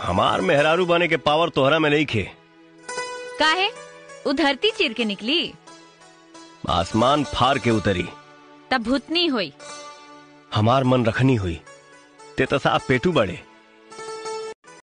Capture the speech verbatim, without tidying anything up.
हमार मेहरारू बने के पावर तोहरा में नहीं खे। काहे? उ धरती चीर के निकली, आसमान फार के उतरी, तब भूतनी हुई। हमार मन रखनी हुई। ते तो साफ पेटू बड़े।